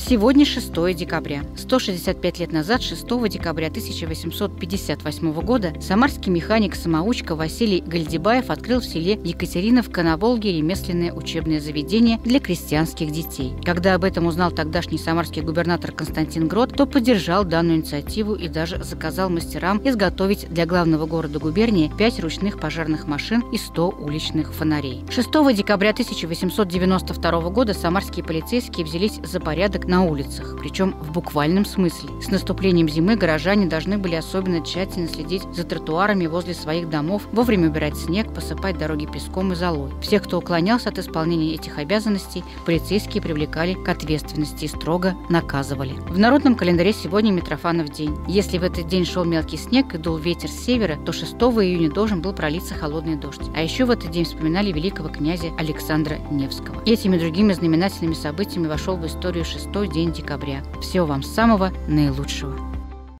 Сегодня 6 декабря. 165 лет назад, 6 декабря 1858 года, самарский механик-самоучка Василий Гальдибаев открыл в селе Екатериновка на Волге ремесленное учебное заведение для крестьянских детей. Когда об этом узнал тогдашний самарский губернатор Константин Грот, то поддержал данную инициативу и даже заказал мастерам изготовить для главного города губернии 5 ручных пожарных машин и 100 уличных фонарей. 6 декабря 1892 года самарские полицейские взялись за порядок на улицах, причем в буквальном смысле. С наступлением зимы горожане должны были особенно тщательно следить за тротуарами возле своих домов, вовремя убирать снег, посыпать дороги песком и золой. Всех, кто уклонялся от исполнения этих обязанностей, полицейские привлекали к ответственности и строго наказывали. В народном календаре сегодня Митрофанов день. Если в этот день шел мелкий снег и дул ветер с севера, то 6 июня должен был пролиться холодный дождь. А еще в этот день вспоминали великого князя Александра Невского. Этими и другими знаменательными событиями вошел в историю 6 день декабря. Всего вам самого наилучшего.